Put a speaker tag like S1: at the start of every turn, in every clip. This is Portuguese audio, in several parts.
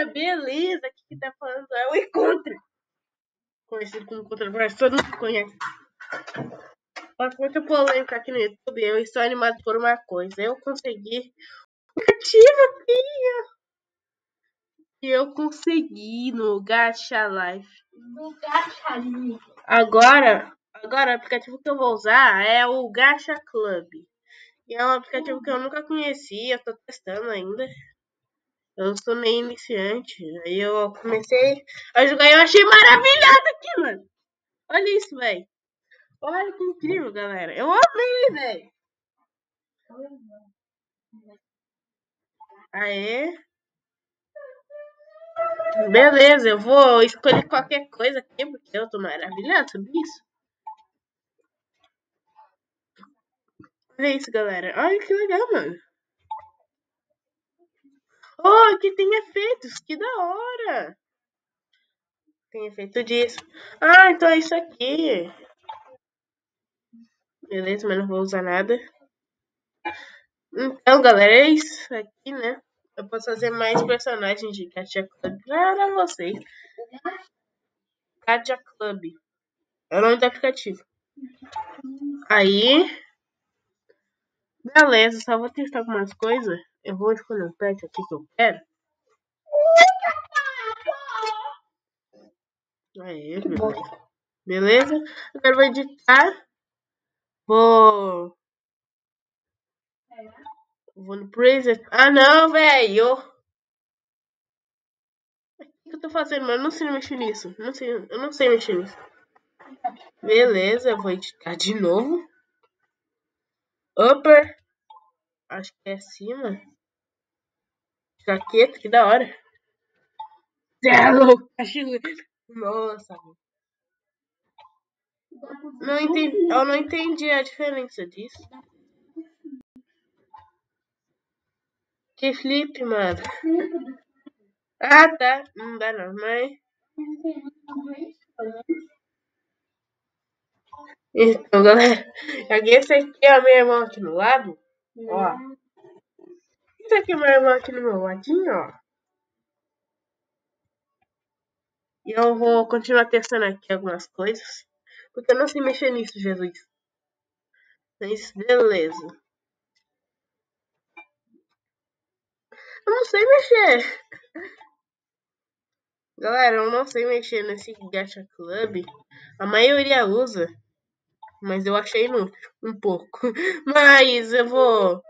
S1: galera, beleza? Aqui que tá falando é o Encontro. Conhecido como Controverso, todo mundo conhece. Mas muita polêmica aqui no YouTube. Eu estou animado por uma coisa. Eu consegui o ativo que eu consegui no Gacha Life.
S2: Do Gacha Life.
S1: Agora o aplicativo que eu vou usar é o Gacha Club. E é um aplicativo que eu nunca conheci, eu tô testando ainda. Eu sou meio iniciante. Aí eu comecei a jogar e eu achei maravilhoso aqui, mano. Olha isso, velho. Olha que incrível, galera. Eu amei, velho. Aê. Beleza, eu vou escolher qualquer coisa aqui, porque eu tô maravilhado sobre isso. Olha isso, galera. Olha que legal, mano. Oh, aqui tem efeitos. Que da hora. Tem efeito disso. Ah, então é isso aqui. Beleza, mas não vou usar nada. Então, galera, é isso aqui, né? Eu posso fazer mais personagens de Gacha Club para vocês. Gacha Club. É o nome do aplicativo. Aí. Beleza, só vou testar algumas coisas. Eu vou escolher um pet aqui que eu quero. Aí, beleza. Beleza? Agora eu vou editar. Vou no preset. Ah, não, velho. O que eu tô fazendo, mano? Eu não sei mexer nisso. Eu não sei mexer nisso. Beleza, eu vou editar de novo. Upper. Acho que é acima. Jaqueta, que da hora. Cê é louco, cachorro. Nossa. Não entendi, eu não entendi a diferença disso. Que flip, mano. Ah, tá. Não dá não, mas... Então, galera. Esse aqui é o meu irmão aqui no lado. Ó. Esse aqui é o meu irmão aqui no meu ladinho, ó. E eu vou continuar testando aqui algumas coisas. Porque eu não sei mexer nisso, Jesus. Mas beleza. Eu não sei mexer. Galera, eu não sei mexer nesse Gacha Club. A maioria usa. Mas eu achei inútil. Um pouco. Mas eu vou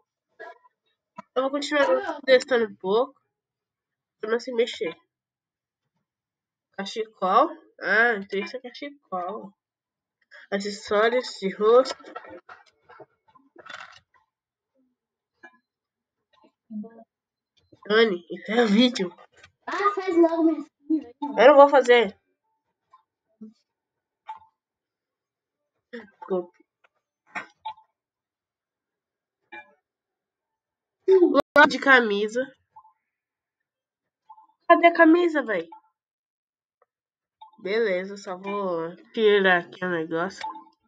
S1: continuar testando um pouco. Eu não sei mexer. Cachecol. Ah, então isso é cachecol. Acessórios de rosto. Dani, isso é vídeo.
S2: Ah, faz logo minha filha.
S1: Eu não vou fazer. Desculpa. Logo de camisa. Cadê a camisa, velho? Beleza, só vou tirar aqui o negócio.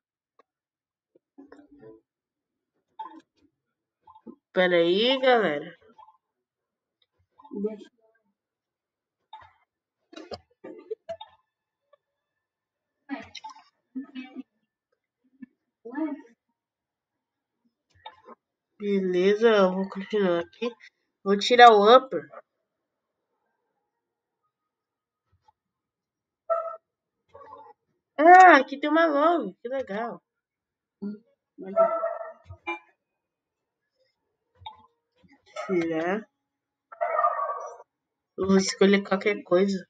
S1: Pera aí, galera. Beleza, eu vou continuar aqui. Vou tirar o upper. Ah, aqui tem uma logo. Que legal. Tirar. Eu vou escolher qualquer coisa.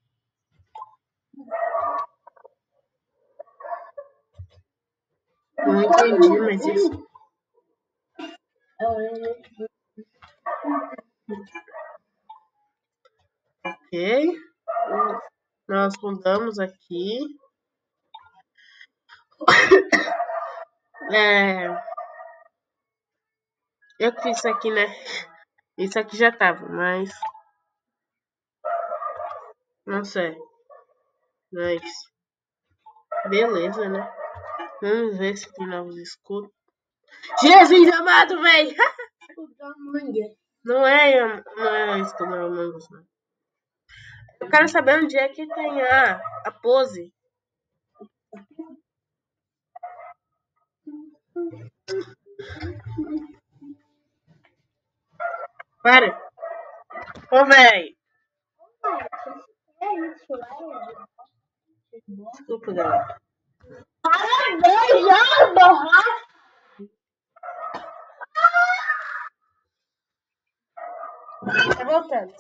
S1: Não entendi, mas isso. Ok. Nós mudamos aqui. Eu fiz isso aqui, né? Isso aqui já tava, mas... Não sei. Mas... Beleza, né? Vamos ver se tem novos escudos. Jesus amado, velho! Não é escudo Among Us, não. Eu quero saber onde é que tem a pose. Para. Ô, véi.
S2: É isso, é.
S1: Desculpa, galera.
S2: Parabéns, já, borracha.
S1: Tá voltando.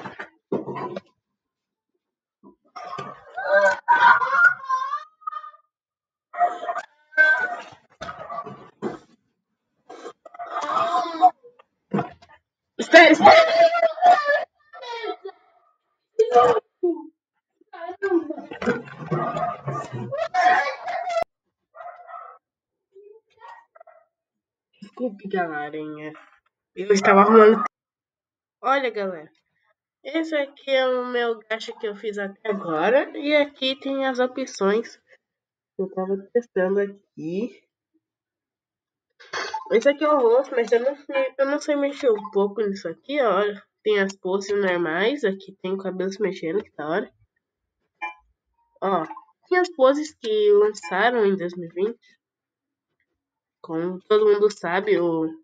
S1: Espera, espera. Desculpe, galerinha. Eu estava arrumando. Olha, galera. Esse aqui é o meu gacha que eu fiz até agora. E aqui tem as opções que eu tava testando aqui. Esse aqui é o rosto, mas eu não sei mexer um pouco nisso aqui, ó. Tem as poses normais, aqui tem o cabelo se mexendo, que da hora. Ó, tem as poses que lançaram em 2020. Como todo mundo sabe,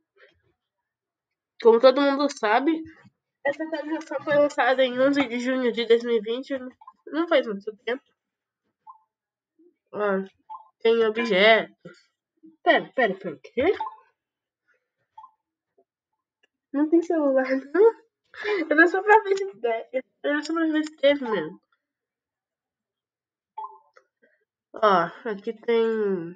S1: essa atualização foi lançada em 11 de junho de 2020, não faz muito tempo. Ó, tem objetos. Pera, quê? Não tem celular, não? Era só pra ver se teve mesmo. Ó, aqui tem...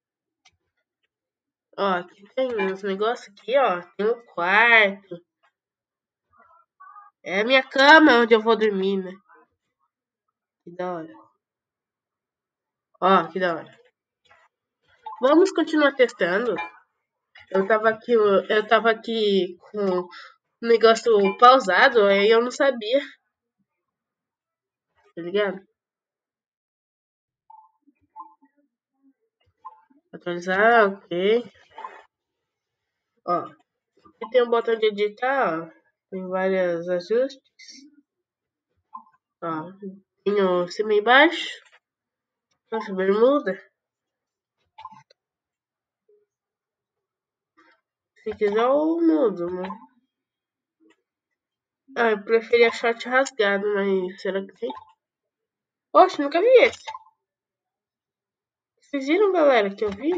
S1: Ó, aqui tem uns negócios aqui, ó. Tem um quarto. É a minha cama onde eu vou dormir, né? Que da hora. Ó, que da hora. Vamos continuar testando. Eu tava aqui com o negócio pausado, aí eu não sabia. Tá ligado? Atualizar, ok. Ó, aqui tem um botão de editar, ó. Tem vários ajustes. Ó, tem o cima e baixo. Nossa, bermuda. Se quiser eu mudo, né? Ah, eu preferia short rasgado, mas será que tem? Oxe, nunca vi esse. Vocês viram, galera, que eu vi?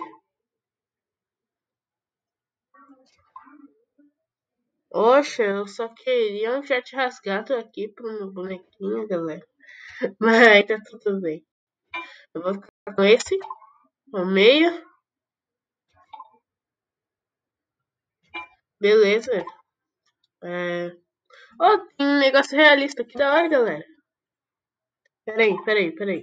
S1: Oxe, eu só queria um short rasgado aqui pro meu bonequinho, galera. Mas tá tudo bem. Eu vou ficar com esse, o meio. Beleza. É... Oh, tem um negócio realista. Que da hora, galera. Peraí.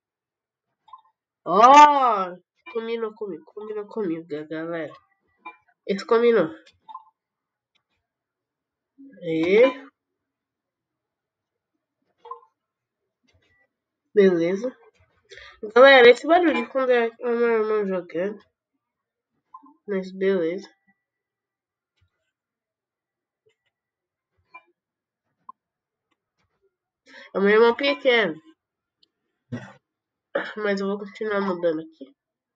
S1: Ó, combinou comigo, galera. Esse combinou. E beleza. Galera, esse barulho quando é o meu irmão jogando. Mas beleza. É o meu irmão pequeno. Mas eu vou continuar mudando aqui.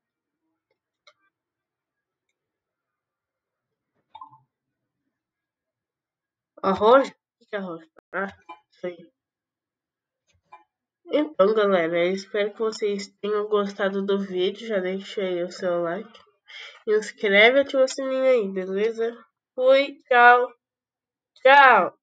S1: Arroz? O que é arroz? Ah, isso aí. Então, galera, eu espero que vocês tenham gostado do vídeo. Já deixa aí o seu like. Inscreve e ativa o sininho aí, beleza? Fui, tchau. Tchau.